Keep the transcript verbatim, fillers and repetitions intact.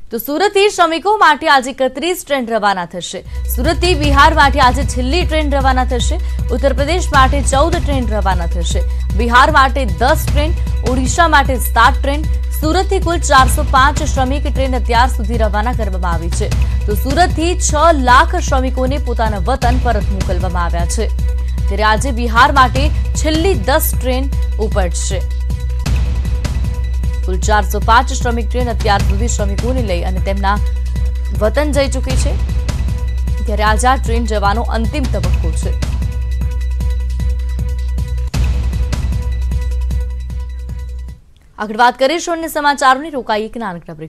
તો સુરતથી શ્રમિકો માટે આજે એકત્રીસ ટ્રેન રવાના થશે। સુરતથી બિહાર માટે આજે છેલ્લી ટ્રેન રવાના થશે। ઉત્તર પ્રદેશ માટે ચૌદ ટ્રેન રવાના થશે। બિહાર માટે દસ ટ્રેન, ઓડિશા માટે સાત ટ્રેન। સુરતથી કુલ ચારસો પાંચ શ્રમિક ટ્રેન અત્યાર સુધી રવાના કરવામાં આવી છે। તો સુરતથી છ લાખ શ્રમિકોને પોતાના વતન પરત મોકલવામાં આવ્યા છે। ત્યારે આજે બિહાર માટે છેલ્લી દસ ટ્રેન ઉપડશે। कुल चार सौ पांच श्रमिक ट्रेन अत्यार सुधी श्रमिकों ने लई अने तेमना वतन जई चूकी छे। त्यारे आज आ ट्रेन जवानो अंतिम तबक्को छे। आगळ वात करीशुं अन्य समाचारोनी रोकाई एक नानकड़ा ब्रेक।